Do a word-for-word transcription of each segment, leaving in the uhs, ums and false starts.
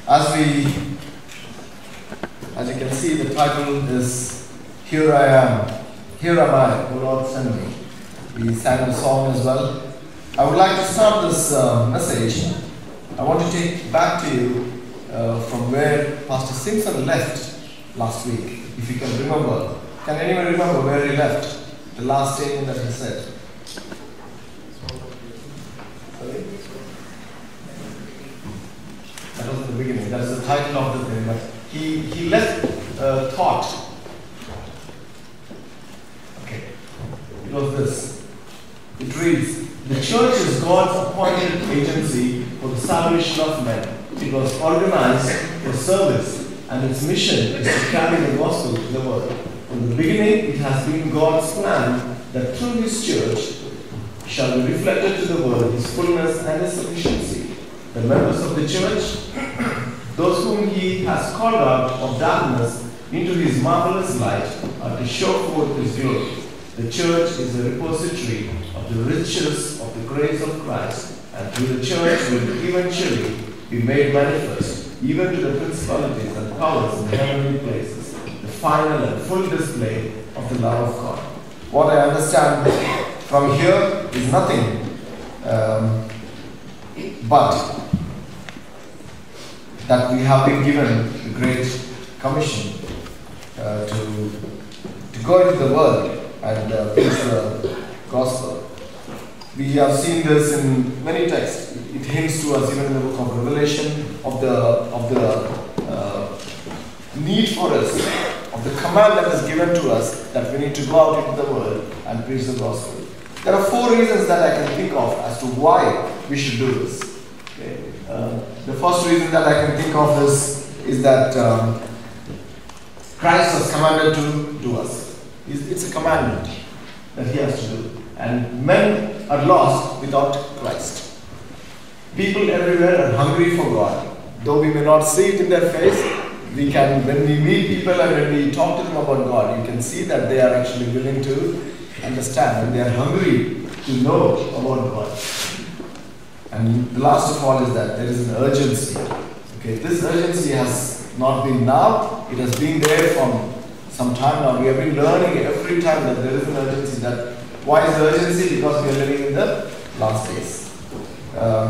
As we, as you can see, the title is Here I Am, Here Am I, O Lord Send Me. We sang the song as well. I would like to start this uh, message. I want to take back to you uh, from where Pastor Simpson left last week, if you can remember. Can anyone remember where he left? The last statement that he said. Sorry? That was the beginning. That's the title of the thing. But he, he left uh, thought. Okay. It was this. It reads, the church is God's appointed agency for the salvation of men. It was organized for service, and its mission is to carry the gospel to the world. From the beginning, it has been God's plan that through His church shall be reflected to the world His fullness and His sufficiency. The members of the church, those whom He has called out of darkness into His marvelous light, are to show forth His glory. The church is a repository of the riches of the grace of Christ, and through the church will eventually be made manifest, even to the principalities and powers in heavenly places, the final and full display of the love of God. What I understand from here is nothing um, but that we have been given the great commission uh, to, to go into the world and uh, preach the gospel. We have seen this in many texts. It hints to us even in the book of Revelation of the of the uh, need for us, of the command that is given to us that we need to go out into the world and preach the gospel. There are four reasons that I can think of as to why we should do this. Okay. Uh, the first reason that I can think of is, is that um, Christ has commanded to do us. It's a commandment that He has to do. And men are lost without Christ. People everywhere are hungry for God. Though we may not see it in their face, we can, when we meet people and when we talk to them about God, you can see that they are actually willing to understand and they are hungry to know about God. And the last of all is that there is an urgency. Okay, this urgency has not been now, it has been there from some time now. We have been learning every time that there is an urgency. That why is the urgency? Because we are living in the last days. Uh,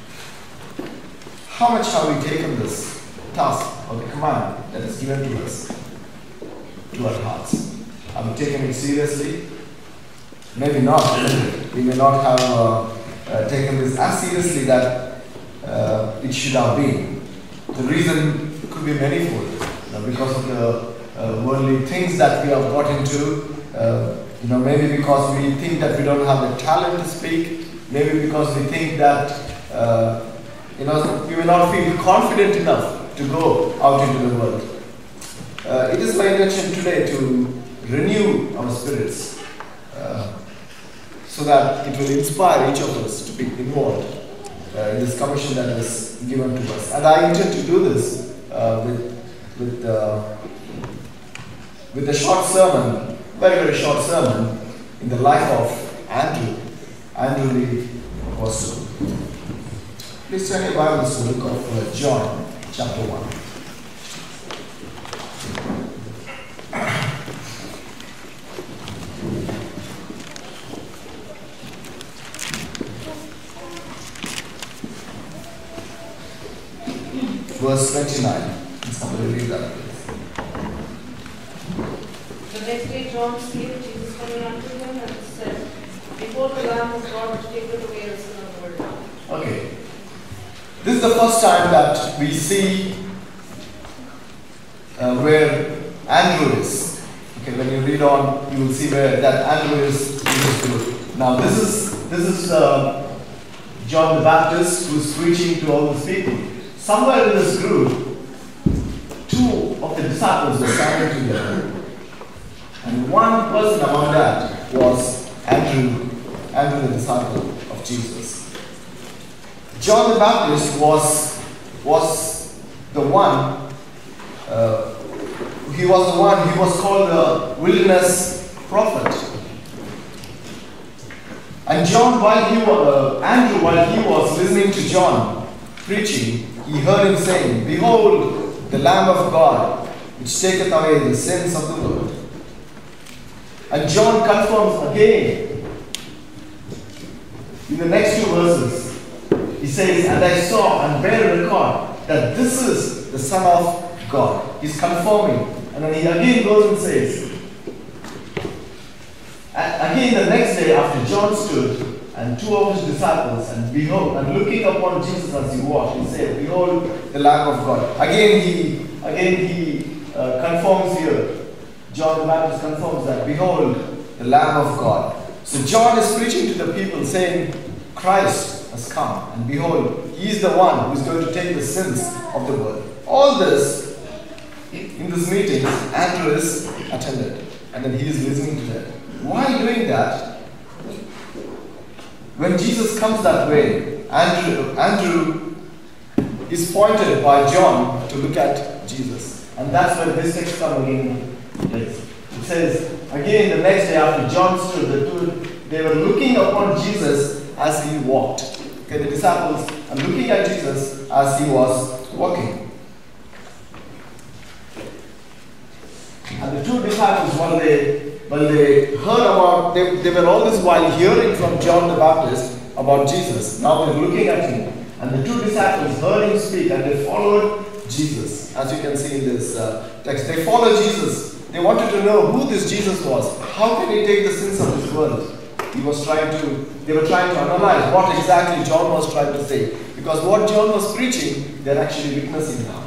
how much have we taken this task or the command that is given to us to our hearts? Have we taken it seriously? Maybe not. We may not have uh, uh, taken this as seriously that uh, it should have been. The reason could be manifold. You know, because of the Uh, worldly things that we have got into, uh, you know, maybe because we think that we don't have the talent to speak, maybe because we think that, uh, you know, we will not feel confident enough to go out into the world. Uh, it is my intention today to renew our spirits uh, so that it will inspire each of us to be involved uh, in this commission that is given to us. And I intend to do this uh, with, with uh, with a short sermon, very, very short sermon, in the life of Andrew, Andrew Lee Apostle. Please turn your Bibles to the book of uh, John, chapter one. Verse twenty-nine. Can somebody read that, please? The next day John came, Jesus coming unto him, and said, behold the Lamb of God which taketh away the sin of the world. Okay. This is the first time that we see uh, where Andrew is. Okay, when you read on, you will see where that Andrew is in this group. Now this is this is uh, John the Baptist who is preaching to all these people. Somewhere in this group, two of the disciples were standing together. And one person among that was Andrew, Andrew the disciple of Jesus. John the Baptist was, was the one, uh, he was the one, he was called the wilderness prophet. And John, while he was, uh, Andrew, while he was listening to John preaching, he heard him saying, "Behold, the Lamb of God, which taketh away the sins of the world." And John confirms again in the next two verses. He says, "And I saw and bear record that this is the Son of God." He's confirming. And then he again goes and says, and again the next day after John stood, and two of his disciples, and behold, and looking upon Jesus as he walked, he said, "Behold, the Lamb of God." Again he, again he uh, confirms here. John the Baptist confirms that, "Behold, the Lamb of God." So John is preaching to the people saying, Christ has come, and behold, he is the one who is going to take the sins of the world. All this, in this meeting, Andrew is attended, and then he is listening to them. Why doing that? When Jesus comes that way, Andrew, Andrew is pointed by John to look at Jesus. And that's where this text comes again. It says, again the next day after John stood, the two, they were looking upon Jesus as he walked. Okay, the disciples are looking at Jesus as he was walking. And the two disciples, when they when they heard about, they, they were all this while hearing from John the Baptist about Jesus. Now they're looking at him. And the two disciples heard him speak, and they followed Jesus. As you can see in this uh, text, they followed Jesus. They wanted to know who this Jesus was. How can he take the sins of this world? He was trying to, they were trying to analyze what exactly John was trying to say. Because what John was preaching, they're actually witnessing now.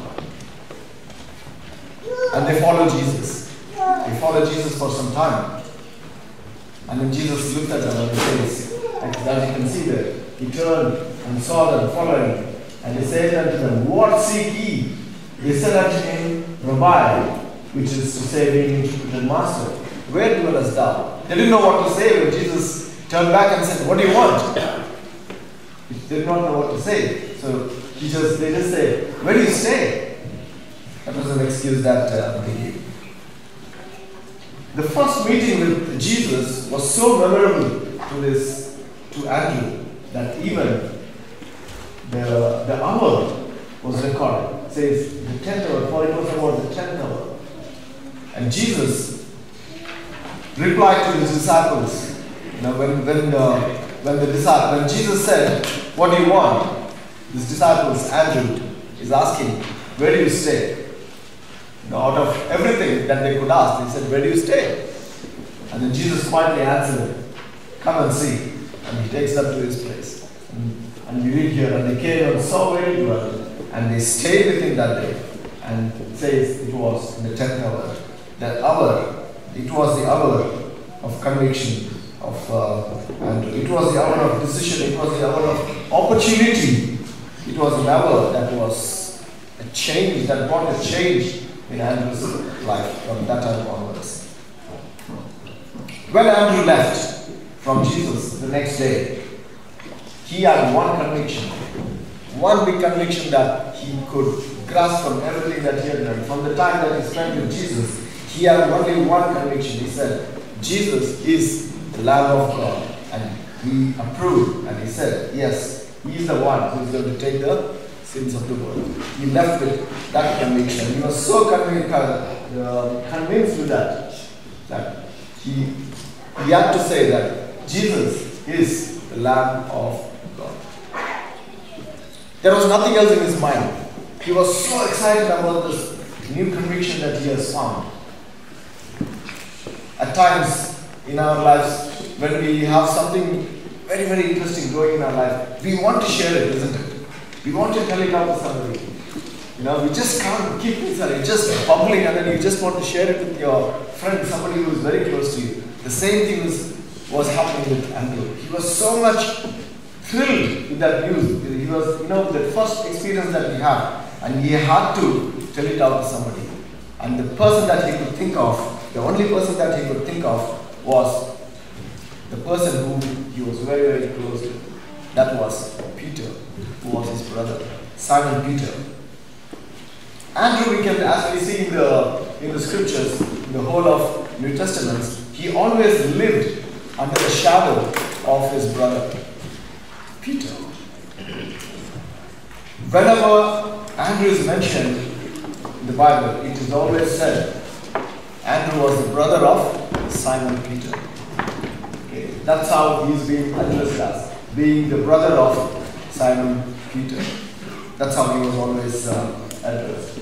And they followed Jesus. They followed Jesus for some time. And then Jesus looked at them and he says, as you can see there, he turned and saw them following. And he said unto them, "What seek ye?" They said unto him, "Rabbi," which is to say, being interpreted, "Master, where dwellest thou?" They didn't know what to say when Jesus turned back and said, "What do you want?" They did not know what to say. So he just, they just say, "Where do you stay?" That was an excuse that uh, they gave. The first meeting with Jesus was so memorable to this, to Andrew, that even the, the hour was recorded. It says the tenth hour, for it was about the tenth hour. And Jesus replied to his disciples. You know, when when uh, when the disciple, when Jesus said, "What do you want?" His disciples, Andrew, is asking, "Where do you stay?" You know, out of everything that they could ask, they said, "Where do you stay?" And then Jesus quietly answered, "Come and see." And he takes them to his place. And, and we read here, and they came and saw where he dwelt, and they stayed with him that day. And it says it was in the tenth hour. That hour, it was the hour of conviction, of uh, and it was the hour of decision, it was the hour of opportunity. It was an hour that was a change, that brought a change in Andrew's life from that time onwards. When Andrew left from Jesus the next day, he had one conviction, one big conviction that he could grasp from everything that he had done. From the time that he spent with Jesus, he had only one conviction. He said, Jesus is the Lamb of God. And he approved, and he said, yes, he is the one who is going to take the sins of the world. He left with that conviction. He was so convinced, uh, convinced with that, that he, he had to say that Jesus is the Lamb of God. There was nothing else in his mind. He was so excited about this new conviction that he has found. At times in our lives, when we have something very, very interesting going in our life, we want to share it, isn't it? We want to tell it out to somebody. You know, we just can't keep it inside. It's just bubbling, and then you just want to share it with your friend, somebody who is very close to you. The same thing was, was happening with Andrew. He was so much thrilled with that news. He was, you know, the first experience that he had, and he had to tell it out to somebody. And the person that he could think of, the only person that he could think of was the person whom he was very, very close to. That was Peter, who was his brother, Simon Peter. Andrew, we can, as we see in the, in the scriptures, in the whole of New Testament, he always lived under the shadow of his brother, Peter. Whenever Andrew is mentioned in the Bible, it is always said Andrew was the brother of Simon Peter. Okay. That's how he's being addressed as, being the brother of Simon Peter. That's how he was always uh, addressed.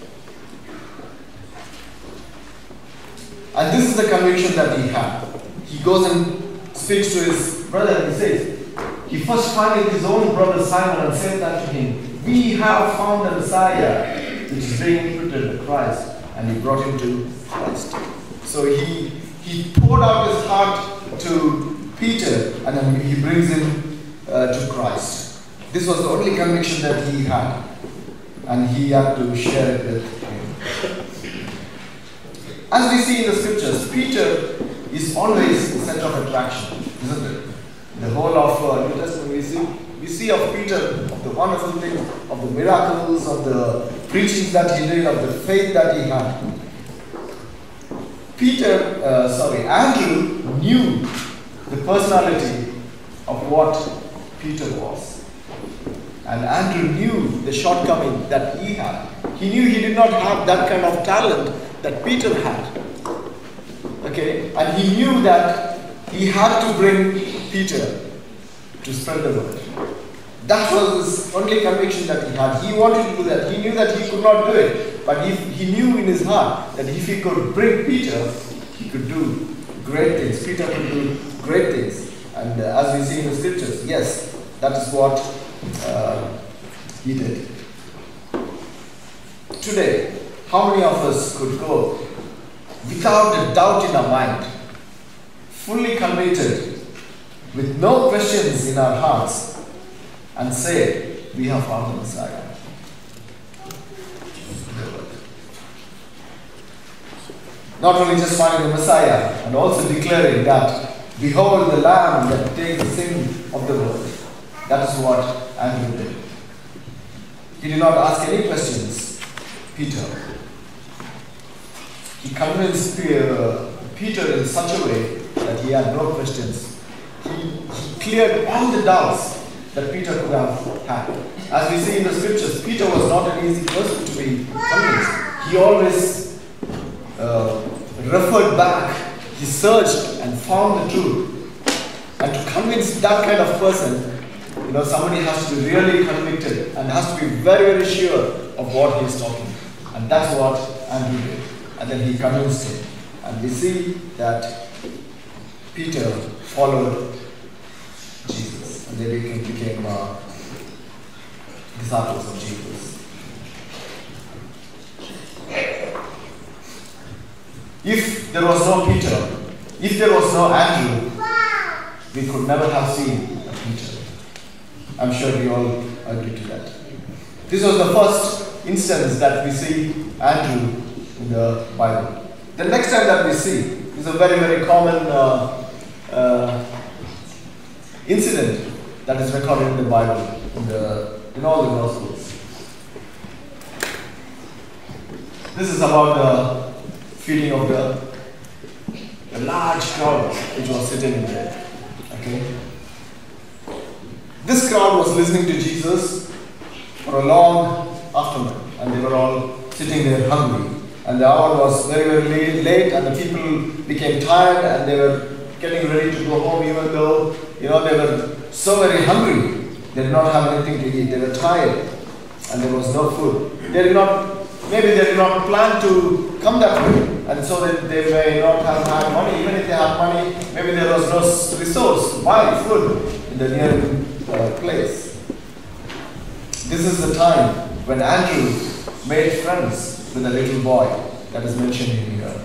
And this is the conviction that he had. He goes and speaks to his brother and he says, he first findeth his own brother Simon and said unto him, we have found the Messiah, which is being interpreted, the Christ. And he brought him to Christ. So he, he poured out his heart to Peter and then he brings him uh, to Christ. This was the only conviction that he had. And he had to share it with him. As we see in the scriptures, Peter is always the center of attraction, isn't it? The whole of uh, New Testament, we see, we see of Peter, of the wonderful things, of the miracles, of the preachings that he did, of the faith that he had. Peter, uh, sorry, Andrew knew the personality of what Peter was. And Andrew knew the shortcoming that he had. He knew he did not have that kind of talent that Peter had. Okay, and he knew that he had to bring Peter to spread the word. That was his only conviction that he had. He wanted to do that. He knew that he could not do it, but he, he knew in his heart that if he could bring Peter, he could do great things. Peter could do great things. And uh, as we see in the scriptures, yes, that is what uh, he did. Today, how many of us could go without a doubt in our mind, fully committed, with no questions in our hearts, and say, we have found the Messiah? Not only just finding the Messiah, and also declaring that, behold the Lamb that takes the sin of the world. That is what Andrew did. He did not ask any questions, Peter. He convinced uh, Peter in such a way that he had no questions. He, he cleared all the doubts that Peter could have had. As we see in the scriptures, Peter was not an easy person to be convinced. He always uh, referred back. He searched and found the truth. And to convince that kind of person, you know, somebody has to be really convicted and has to be very, very sure of what he is talking. And that's what Andrew did. And then he convinced him. And we see that Peter followed Jesus. And they became, became uh, disciples of Jesus. If there was no Peter, if there was no Andrew, we could never have seen a Peter. I'm sure we all agree to that. This was the first instance that we see Andrew in the Bible. The next time that we see is a very, very common uh, uh, incident that is recorded in the Bible, in, the, in all the Gospels. This is about the feeding of the, the large crowd which was sitting in there. Okay? This crowd was listening to Jesus for a long afternoon, and they were all sitting there hungry. And the hour was very, very late, and the people became tired, and they were getting ready to go home, even though, you know, they were so very hungry. They did not have anything to eat. They were tired, and there was no food. They did not, maybe they did not plan to come that way, and so they, they may not have had money. Even if they had money, maybe there was no resource to buy food in the near uh, place. This is the time when Andrew made friends with a little boy that is mentioned in here.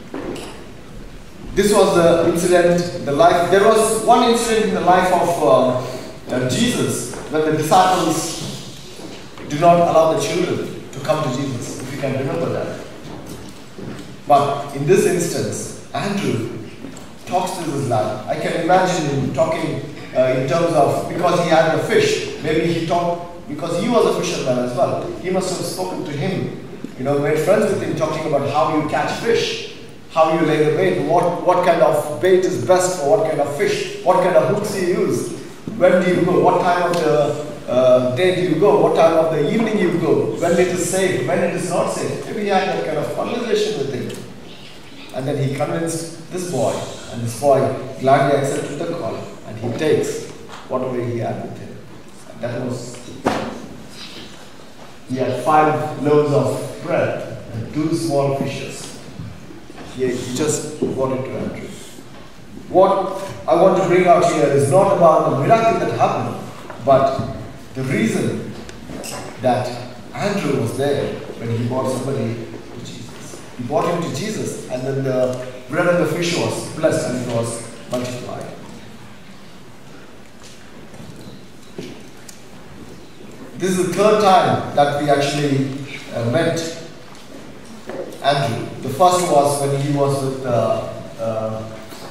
This was the incident, the life. There was one incident in the life of uh, uh, Jesus when the disciples did not allow the children to come to Jesus, if you can remember that. But in this instance, Andrew talks to this lad. I can imagine him talking uh, in terms of, because he had a fish, maybe he talked, because he was a fisherman as well. He must have spoken to him, you know, made friends with him, talking about how you catch fish, how you lay the bait, what, what kind of bait is best for what kind of fish, what kind of hooks you use, when do you go, what time of the uh, day do you go? What time of the evening you go? When it is safe? When it is not safe? Maybe he had that kind of conversation with him. And then he convinced this boy, and this boy gladly accepted the call, and he takes whatever he had with him. And that was, he had five loaves of bread and two small fishes. He, he just brought it to Andrew. What I want to bring out here is not about the miracle that happened, but the reason that Andrew was there when he brought somebody to Jesus. He brought him to Jesus, and then the bread and the fish was blessed and it was multiplied. This is the third time that we actually uh, met Andrew. The first was when he was with uh, uh,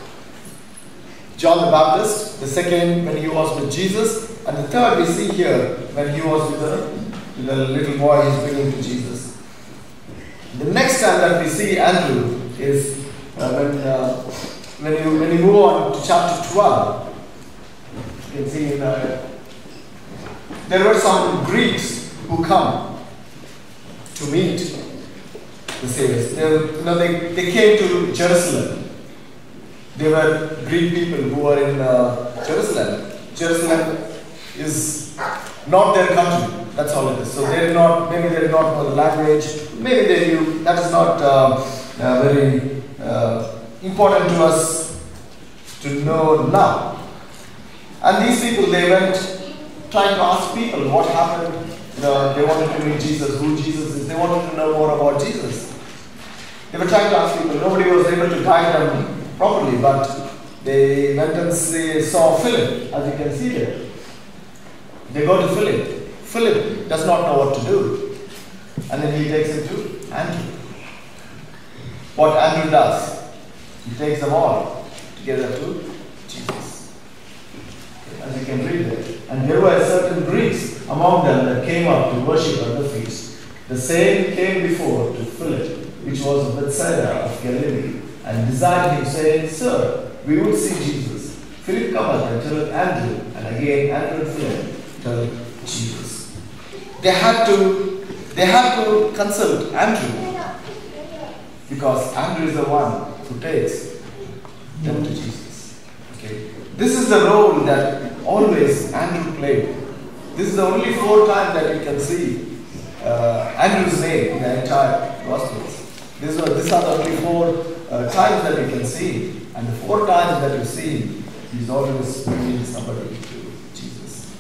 John the Baptist. The second when he was with Jesus. And the third we see here when he was with the, with the little boy he's bringing to Jesus. The next time that we see Andrew is uh, when, uh, when, you, when you move on to chapter twelve. You can see in, uh, there were some Greeks who come to meet the Saviors. They, you know, they, they came to Jerusalem. They were Greek people who were in uh, Jerusalem. Jerusalem is not their country. That's all it is. So they're not, maybe they did not know the language. Maybe they knew. That is not uh, uh, very uh, important to us to know now. And these people, they went trying to ask people what happened. Uh, they wanted to meet Jesus, who Jesus is. They wanted to know more about Jesus. They were trying to ask people. Nobody was able to guide them properly, but they went and they saw Philip, as you can see here. They go to Philip. Philip does not know what to do. And then he takes him to Andrew. What Andrew does, he takes them all together to Jesus. As you can read it. And there were certain Greeks among them that came up to worship at the feast. The same came before to Philip, which was of Bethsaida of Galilee, and desired him, saying, Sir, we would see Jesus. Philip cometh and telleth Andrew, and again Andrew and Philip tell Jesus. They had to, they had to consult Andrew, because Andrew is the one who takes them to Jesus. Okay, this is the role that always Andrew played. This is the only four times that you can see uh, Andrew's name in the entire Gospels. These are, these are the only four uh, times that you can see. And the four times that you see, he's always bringing somebody to Jesus.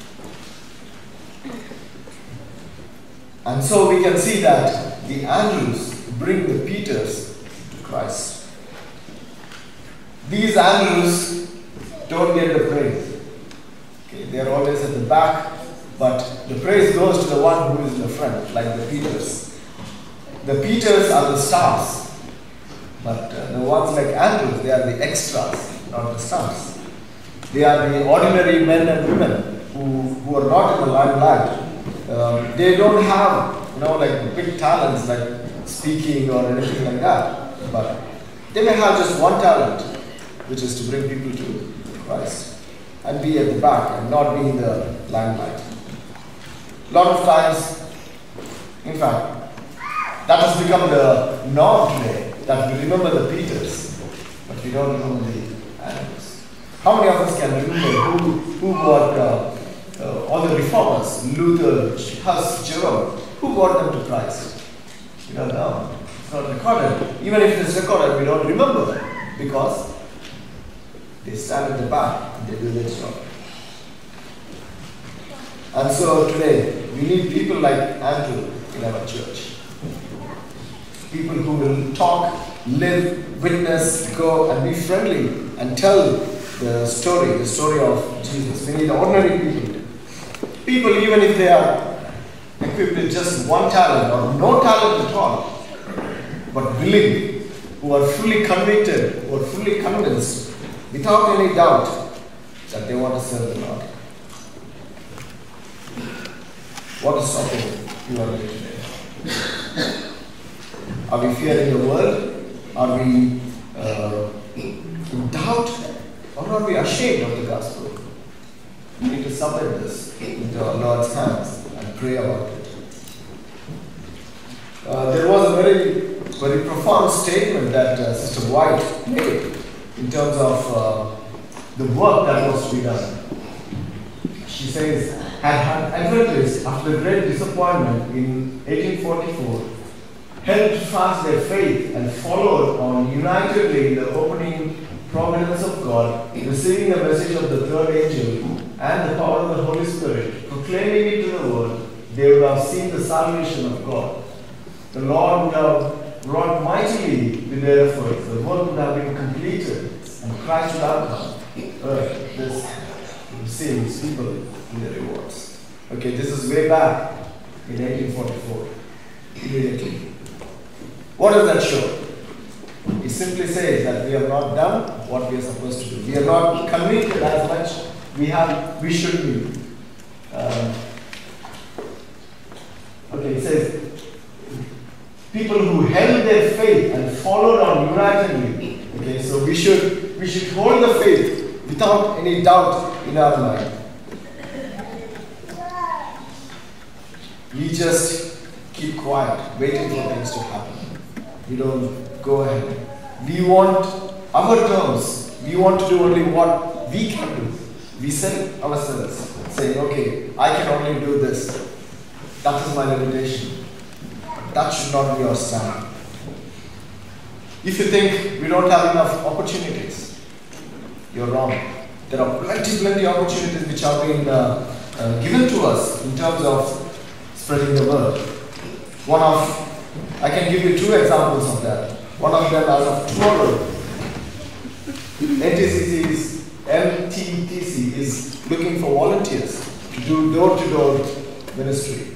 And so we can see that the Andrews bring the Peters to Christ. These Andrews don't get the praise. Okay, they are always at the back, but the praise goes to the one who is in the front, like the Peters. The Peters are the stars, but uh, the ones like Andrews, they are the extras, not the stars. They are the ordinary men and women who, who are not in the limelight. Um, they don't have, you know, like big talents like speaking or anything like that, but they may have just one talent, which is to bring people to Christ and be at the back and not be in the limelight. A lot of times, in fact, that has become the norm today, that we remember the Peters, but we don't remember the Andrews. How many of us can remember who, who got uh, uh, all the reformers, Luther, Huss, Jerome, who got them to Christ? We don't know. It's not recorded. Even if it is recorded, we don't remember them, because they stand at the back and they do their job. And so today, we need people like Andrew in our church. People who will talk, live, witness, go and be friendly and tell the story, the story of Jesus. We need ordinary people. People, even if they are equipped with just one talent or no talent at all, but willing, who are fully convicted, who are fully convinced, without any doubt, that they want to serve the Lord. What is stopping you are here today? Are we fearing the world? Are we uh, in doubt? Or are we ashamed of the gospel? We need to submit this into our Lord's hands and pray about it. Uh, there was a very, very profound statement that uh, Sister White made in terms of uh, the work that was to be done. She says, had Adventists, after the great disappointment in eighteen forty-four, held fast their faith and followed on unitedly in the opening providence of God, receiving the message of the third angel and the power of the Holy Spirit, proclaiming it to the world, they would have seen the salvation of God. The Lord would have wrought mightily with their efforts. The work would have been completed, and Christ would have come. Earth, this receive his people in the rewards. Okay, this is way back in eighteen forty-four. Immediately. What does that show? It simply says that we have not done what we are supposed to do. We are not committed as much we have we should be. Um, okay, it says people who held their faith and followed on unitedly. Okay, so we should we should hold the faith without any doubt in our mind. We just keep quiet, waiting for things to happen. We don't go ahead. We want our terms. We want to do only what we can do. We set ourselves, saying, okay, I can only do this. That is my limitation. That should not be our stand. If you think we don't have enough opportunities, you're wrong. There are plenty, plenty of opportunities which have been uh, uh, given to us in terms of spreading the word. One of, I can give you two examples of that. One of them as of tomorrow, N T C C's M T T C is looking for volunteers to do door-to-door ministry.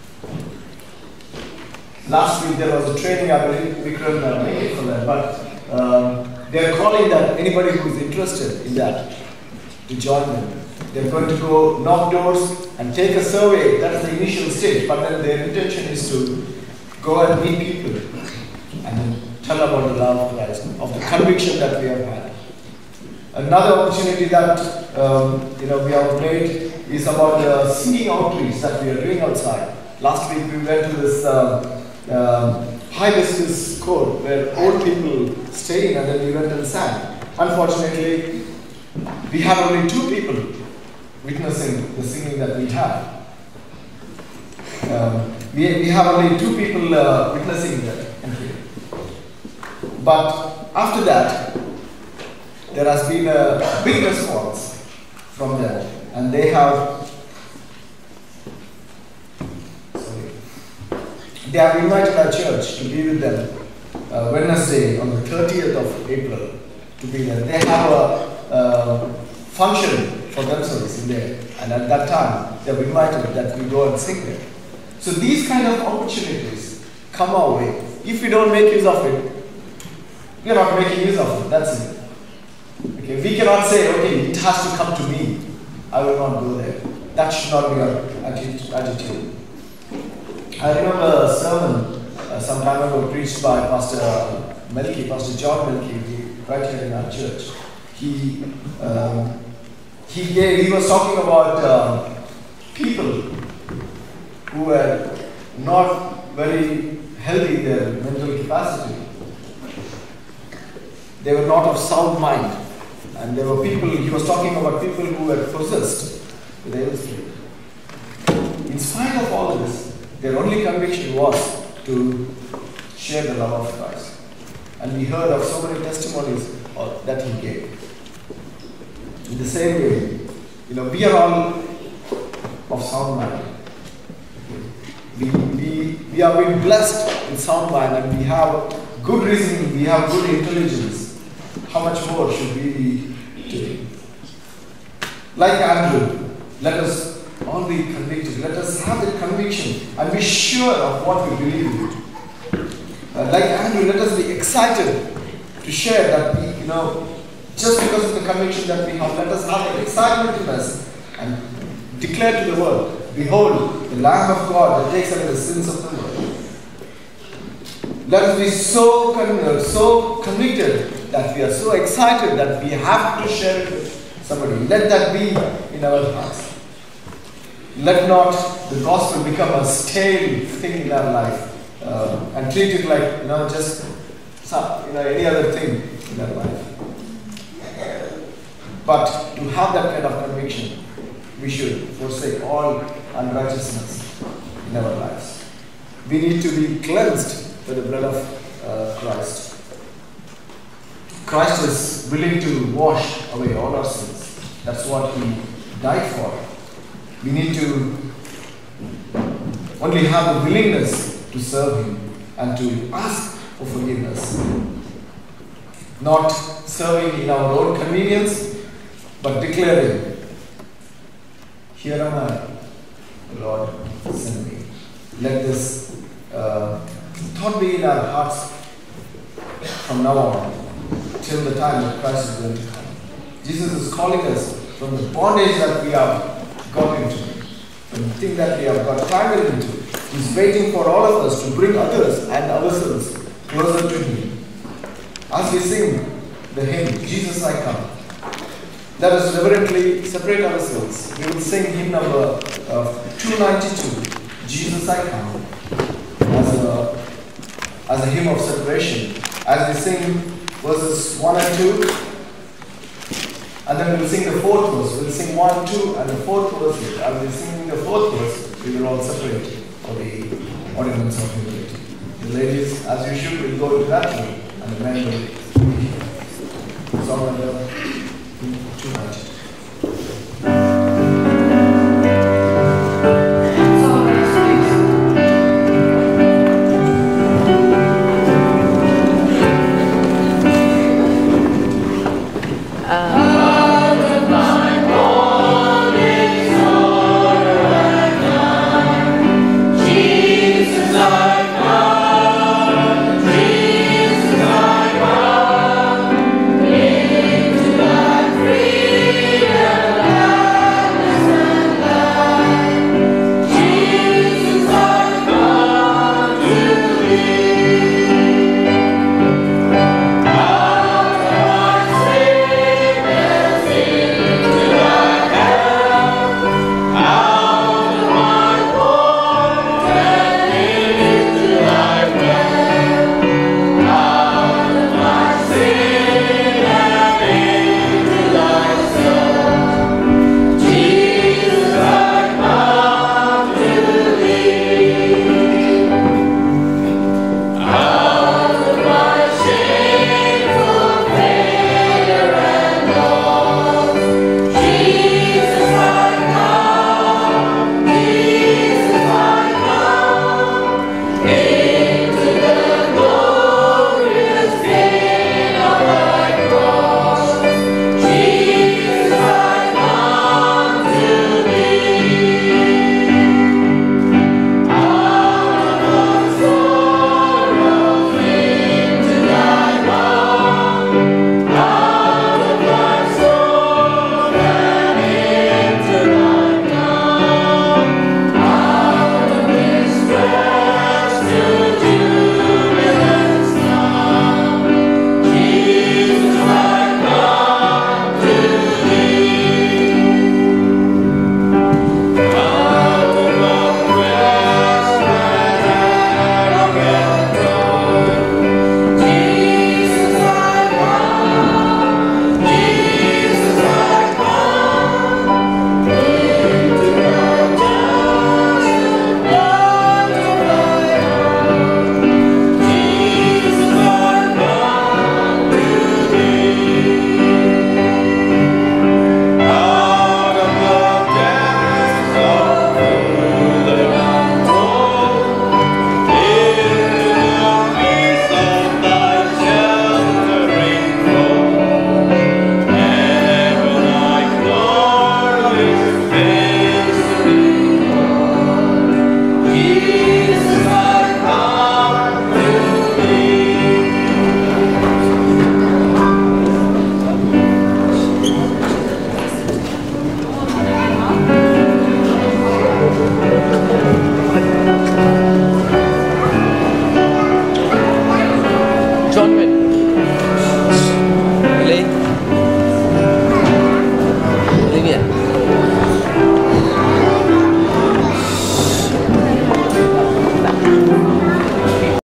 Last week there was a training, I believe we couldn't uh, make it for that, but um, they're calling that anybody who is interested in that to join them. They're going to go knock doors and take a survey. That's the initial stage, but then their intention is to go and meet people and then tell about the love of Christ, of the conviction that we have had. Another opportunity that um, you know we have made is about the singing outreach that we are doing outside. Last week we went to this uh, um, hibiscus court where old people stay in, and then we went and sang. Unfortunately, we have only two people witnessing the singing that we have. Um, we, we have only two people uh, witnessing that entry. But after that, there has been a big response from them, and they have sorry, they have invited our church to be with them uh, Wednesday on the thirtieth of April to be there. They have a uh, function for themselves in there, and at that time they have invited that we go and sing there. So these kind of opportunities come our way. If we don't make use of it, we are not making use of it. That's it. Okay, we cannot say, okay, it has to come to me. I will not go there. That should not be our attitude. I remember a sermon uh, some time ago preached by Pastor Melky, Pastor John Melky, right here in our church. He um, he gave, he was talking about uh, people who were not very healthy in their mental capacity. They were not of sound mind. And there were people, he was talking about people who were possessed with the evil spirit. In spite of all this, their only conviction was to share the love of Christ. And we heard of so many testimonies that he gave. In the same way, you know, we are all of sound mind. We, we, we have been blessed in sound mind, and we have good reasoning, we have good intelligence. How much more should we be doing? Like Andrew, let us all be convicted. Let us have the conviction and be sure of what we believe in. Uh, like Andrew, let us be excited to share that we, you know, just because of the conviction that we have, let us have the excitement in us and declare to the world, behold, the Lamb of God that takes away the sins of the world. Let us be so, con so convicted that we are so excited that we have to share it with somebody. Let that be in our hearts. Let not the gospel become a stale thing in our life uh, and treat it like, you know, just some, you know, any other thing in our life. But to have that kind of conviction, we should forsake all unrighteousness in our lives. We need to be cleansed by the blood of uh, Christ. Christ is willing to wash away all our sins. That's what He died for. We need to only have the willingness to serve Him and to ask for forgiveness. Not serving in our own convenience, but declaring, "Here am I, Lord, send me." Let this uh, thought be in our hearts from now on, till the time that Christ is going to come. Jesus is calling us from the bondage that we have got into, from the thing that we have got tangled into. He's waiting for all of us to bring others and ourselves closer to Him. As we sing the hymn, "Jesus I Come," let us reverently separate ourselves. We will sing hymn number uh, two ninety-two, "Jesus I Come," as a, as a hymn of separation. As we sing verses one and two, and then we'll sing the fourth verse. We'll sing one, two, and the fourth verse. As we're singing the fourth verse, we will all separate for the ordinance of humility. The ladies, as you should, will go to that room, and the men will be here. Song number